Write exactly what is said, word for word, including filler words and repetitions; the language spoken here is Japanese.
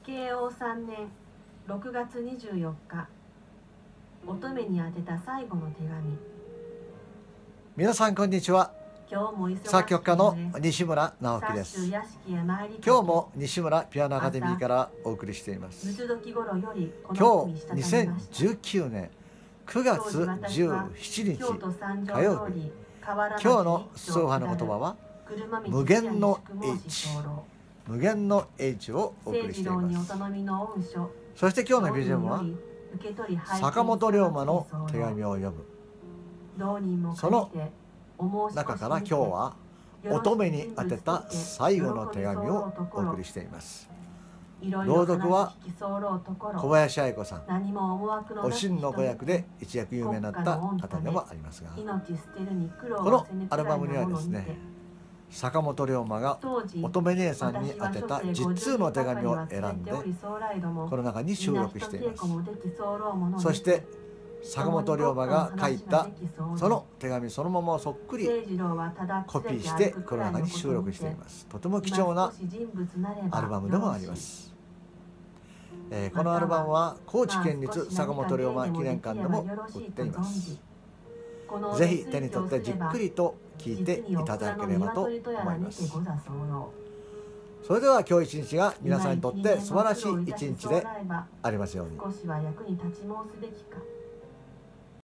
慶応さんねんろくがつにじゅうよっか、乙女に宛てた最後の手紙。 皆さんこんにちは。 今日も忙しい作曲家の西村直樹です。今日も西村ピアノアカデミーからお送りしています。今日にせんじゅうきゅうねんくがつじゅうしちにち火曜日。今日の総派の言葉は無限の H 無限の H をお送りしています。そして今日の ビージーエム は坂本龍馬の手紙を読む。その中から今日は乙女に宛てた最後の手紙をお送りしています。朗読は小林愛子さん、おしんの子役で一躍有名になった方でもありますが、このアルバムにはですね、坂本龍馬が乙女姉さんに宛てた実通の手紙を選んでこの中に収録しています。そして坂本龍馬が書いたその手紙そのままそっくりコピーしてこの中に収録しています。とても貴重なアルバムでもあります。えー、このアルバムは高知県立坂本龍馬記念館でも売っています。ぜひ手に取ってじっくりと聴いていただければと思います。それでは今日一日が皆さんにとって素晴らしい一日でありますように。 少しは役に立ち申すべきか。